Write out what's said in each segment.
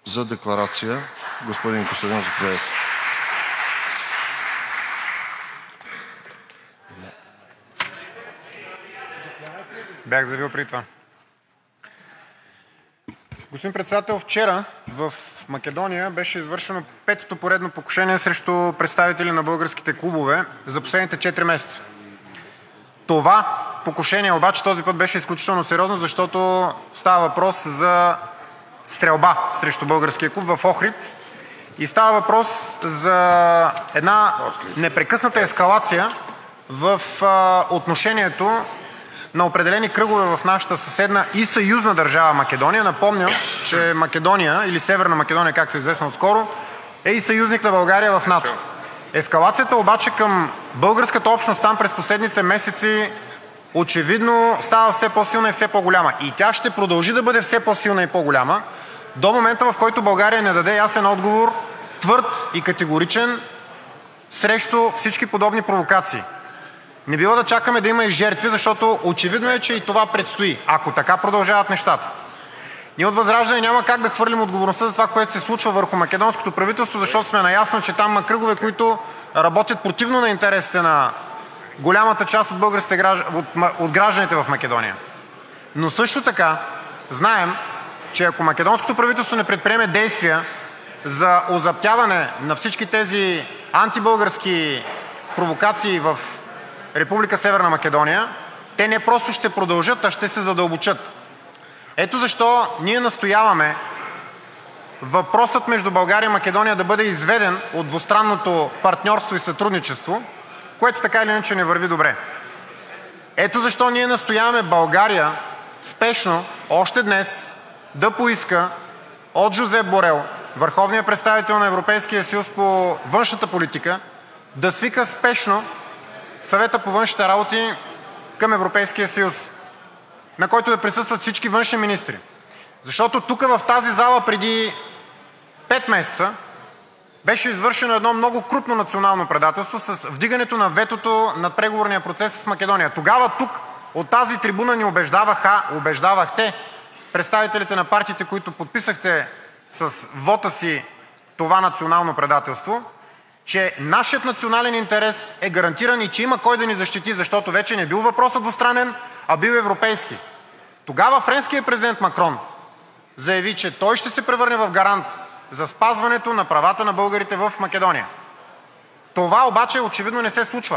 За декларация господин Костадинов, заповядайте. Бях заявил преди това. Господин Председател, вчера в Македония беше извършено петото поредно покушение срещу представители на българските клубове за последните 4 месеца. Това покушение обаче този път беше изключително сериозно, защото става въпрос за стрелба срещу българския клуб в Охрид и става въпрос за една непрекъсната ескалация в отношението на определени кръгове в нашата съседна и съюзна държава Македония. Напомням, че Македония, или Северна Македония, както е известно отскоро, е и съюзник на България в НАТО. Ескалацията обаче към българската общност там през последните месеци очевидно става все по-силна и все по-голяма. И тя ще продължи да бъде все по-силна и по-голяма до момента, в който България не даде ясен отговор, твърд и категоричен, срещу всички подобни провокации. Не бива да чакаме да има и жертви, защото очевидно е, че и това предстои, ако така продължават нещата. Ние от ВЪЗРАЖДАНЕ няма как да хвърлим отговорността за това, което се случва върху македонското правителство, защото сме наясно, че там има кръгове, които работят противно на интересите на голямата част от гражданите в Македония. Но също така знаем, че ако македонското правителство не предприеме действия за озаптяване на всички тези антибългарски провокации в Република Северна Македония, те не просто ще продължат, а ще се задълбочат. Ето защо ние настояваме въпросът между България и Македония да бъде изведен от двустранното партньорство и сътрудничество, което така или иначе не върви добре. Ето защо ние настояваме България спешно, още днес, да поиска от Жозеп Борел, върховния представител на Европейския съюз по външната политика, да свика спешно Съвета по външните работи към Европейския съюз, на който да присъстват всички външни министри. Защото тук в тази зала преди 5 месеца беше извършено едно много крупно национално предателство с вдигането на ветото на преговорния процес с Македония. Тогава тук от тази трибуна ни убеждавахте представителите на партиите, които подписахте с вота си това национално предателство, че нашият национален интерес е гарантиран и че има кой да ни защити, защото вече не бил въпросът двустранен, а бил европейски. Тогава френският президент Макрон заяви, че той ще се превърне в гарант за спазването на правата на българите в Македония. Това обаче очевидно не се случва.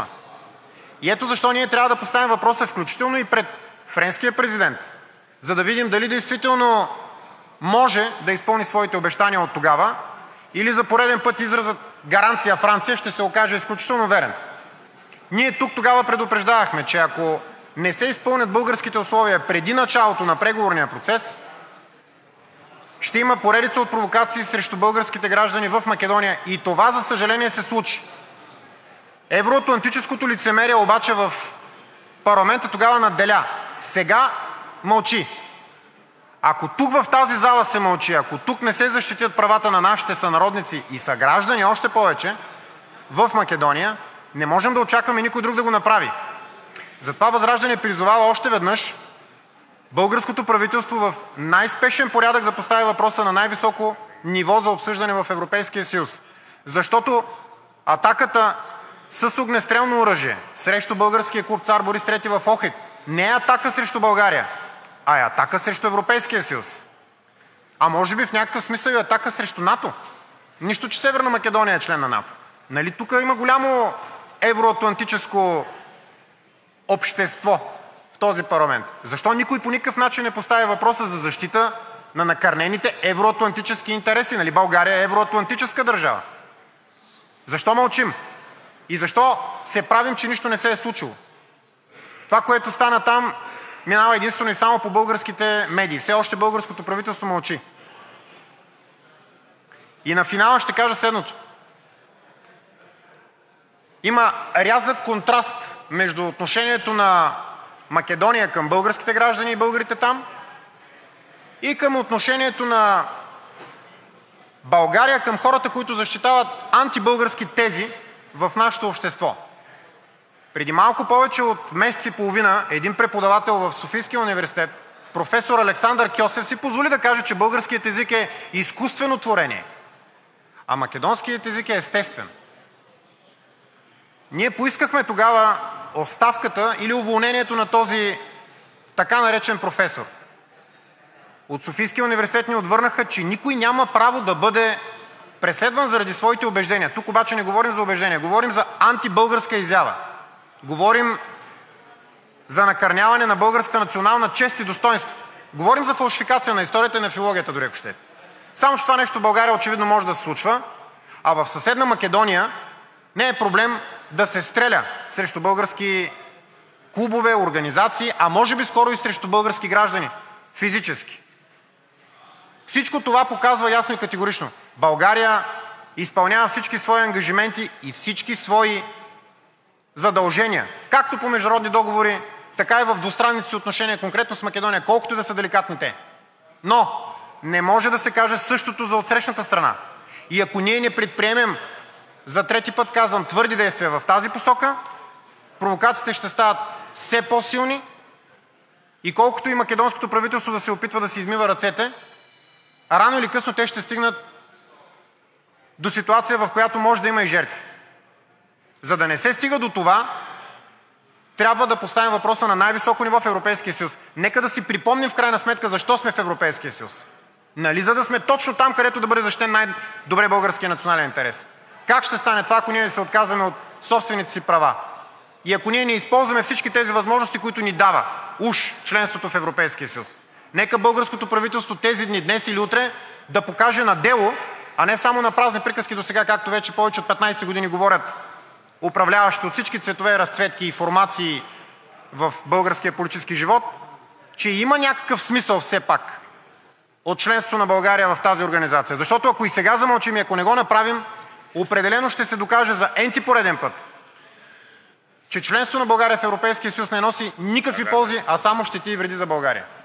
И ето защо ние трябва да поставим въпроса включително и пред френския президент, за да видим дали действително може да изпълни своите обещания от тогава, или за пореден път изразът гаранция Франция ще се окаже изключително верен. Ние тук тогава предупреждавахме, че ако не се изпълнят българските условия преди началото на преговорния процес, ще има поредица от провокации срещу българските граждани в Македония и това, за съжаление, се случи. Евроатлантическото лицемерие обаче в парламента тогава надделя. Сега мълчи. Ако тук в тази зала се мълчи, ако тук не се защитят правата на нашите сънародници и съграждани, още повече в Македония, не можем да очакваме никой друг да го направи. Затова ВЪЗРАЖДАНЕ призовава още веднъж българското правителство в най-спешен порядък да постави въпроса на най-високо ниво за обсъждане в Европейския съюз. Защото атаката с огнестрелно оръжие срещу българския клуб „Цар Борис III“ в Охрид не е атака срещу България, а е атака срещу Европейския съюз. А може би в някакъв смисъл и атака срещу НАТО. Нищо, че Северна Македония е член на НАТО. Нали тук има голямо евроатлантическо общество в този парламент? Защо никой по никакъв начин не поставя въпроса за защита на накърнените евроатлантически интереси? Нали България е евроатлантическа държава? Защо мълчим? И защо се правим, че нищо не се е случило? Това, което стана там, минава единствено и само по българските медии. Все още българското правителство мълчи. И на финала ще кажа следното. Има рязък контраст между отношението на Македония към българските граждани и българите там и към отношението на България към хората, които защитават антибългарски тези в нашето общество. Преди малко повече от месец и половина един преподавател в Софийския университет професор Александър Кьосев си позволи да каже, че българският език е изкуствено творение, а македонският език е естествен. Ние поискахме тогава оставката или уволнението на този така наречен професор. От Софийския университет ни отвърнаха, че никой няма право да бъде преследван заради своите убеждения. Тук обаче не говорим за убеждения, говорим за антибългарска изява. Говорим за накърняване на българска национална чест и достойнство. Говорим за фалшификация на историята и на филологията, дори ако щете. Само че това нещо в България очевидно може да се случва, а в съседна Македония не е проблем да се стреля срещу български клубове, организации, а може би скоро и срещу български граждани физически. Всичко това показва ясно и категорично: България изпълнява всички свои ангажименти и всички свои задължения, както по международни договори, така и в двустранните си отношения, конкретно с Македония, колкото и да са деликатни те. Но не може да се каже същото за отсрещната страна. И ако ние не предприемем, за трети път казвам, твърди действия в тази посока, провокациите ще стават все по-силни и колкото и македонското правителство да се опитва да си измива ръцете, рано или късно те ще стигнат до ситуация, в която може да има и жертви. За да не се стига до това, трябва да поставим въпроса на най-високо ниво в Европейския съюз. Нека да си припомним в крайна сметка защо сме в Европейския съюз. Нали за да сме точно там, където да бъде защитен най-добре българския национален интерес. Как ще стане това, ако ние се отказваме от собствените си права? И ако ние не използваме всички тези възможности, които ни дава уж членството в Европейския съюз? Нека българското правителство тези дни, днес или утре, да покаже на дело, а не само на празни приказки досега, както вече повече от 15 години говорят управляващи от всички цветове и разцветки и формации в българския политически живот, че има някакъв смисъл все пак от членството на България в тази организация. Защото ако и сега замълчим и ако не го направим, определено ще се докаже за n-ти пореден път, че членството на България в Европейския съюз не носи никакви ползи, а само щети и вреди за България.